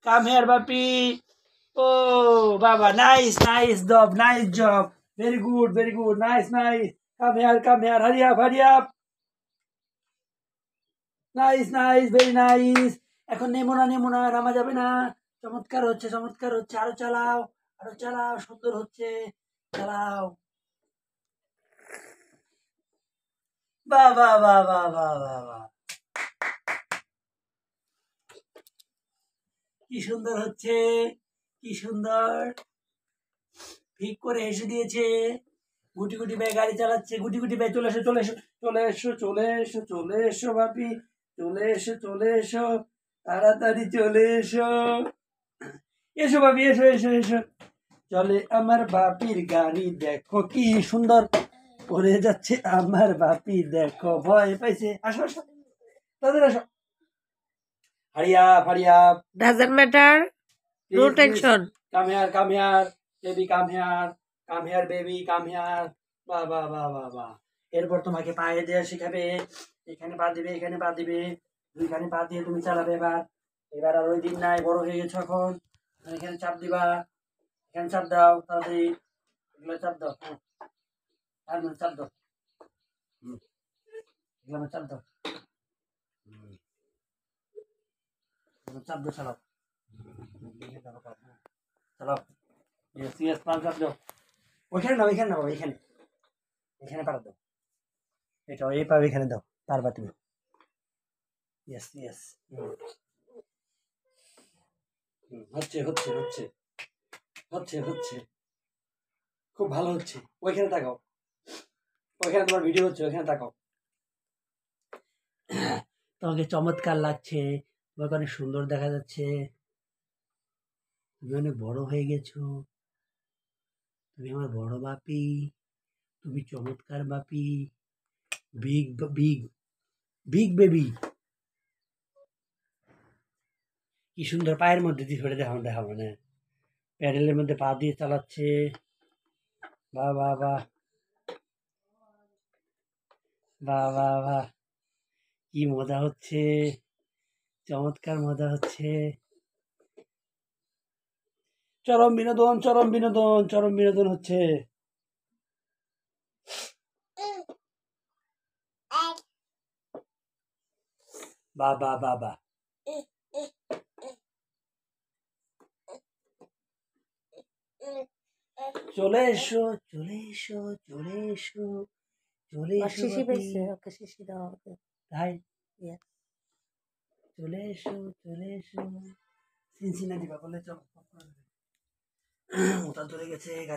Come here, Bapi. Oh, Baba, nice job. Very good, nice. Come here, hurry up. Nice, very nice. এখন নেমো না, নামা যাবে না। চমৎকার হচ্ছে, আরো চালাও, সুন্দর হচ্ছে, চালাও। বাহ। কি সুন্দর হচ্ছে, কি সুন্দর। ঠিক করে এসে দিয়েছে। গুটি ভাই গাড়ি চালাচ্ছে। গুটি ভাই চলে এসো বাপি। চলে এসো, তাড়াতাড়ি চলে এসো। এসো বাপি, এসো। চলে আমার বাপির গাড়ি, দেখো কি সুন্দর পড়ে যাচ্ছে আমার বাপি, দেখো ভয় পাইছে। আসো তাদের আসো। Hurry up. Doesn't matter. No Please. tension. Come here. Baby, come here. Come here, baby, come here. বাহ। এরপর তোমাকে পায়ে দেওয়া শিখাবে। এখানে পা দিবে, দুইখানে পা দিয়ে তুমি চালাবে। এবার আর ওই দিন নাই, বড় হয়ে গেছো এখন। এখানে চাপ দিবা, এখানে চাপ দাও, তাড়াতাড়ি এগুলো চাপ দাও। আর চাপ দাও, এগুলো চাপ দাও, চালাও। Yes, পাঁচ চাপ দাও। ওইখানে না বাবা, এখানে পারো দাও। এটা এই পাবে, এখানে দাও, পারবা তুমি। Yes. হচ্ছে। খুব ভালো হচ্ছে। ওইখানে তাকাও, ওইখানে তোমার ভিডিও হচ্ছে, ওইখানে তাকাও। তোমাকে চমৎকার লাগছে, তোমাকে অনেক সুন্দর দেখা যাচ্ছে। তুমি অনেক বড় হয়ে গেছো। তুমি আমার বড় বাপি, তুমি চমৎকার বাপি। Big baby. কি সুন্দর পায়ের মধ্যে দিয়ে ধরে দেখা মানে প্যাডেলের মধ্যে পা দিয়ে চালাচ্ছে। বাহ। কি মজা হচ্ছে, চমৎকার মজা হচ্ছে। চরম বিনোদন হচ্ছে। বাহ। চলে এসো শিশি পেয়েছে, ওকে শিশি দাও ওকে। তাই চলে এসো সিনসিনাটি বা বলে চল ওটা চলে গেছে।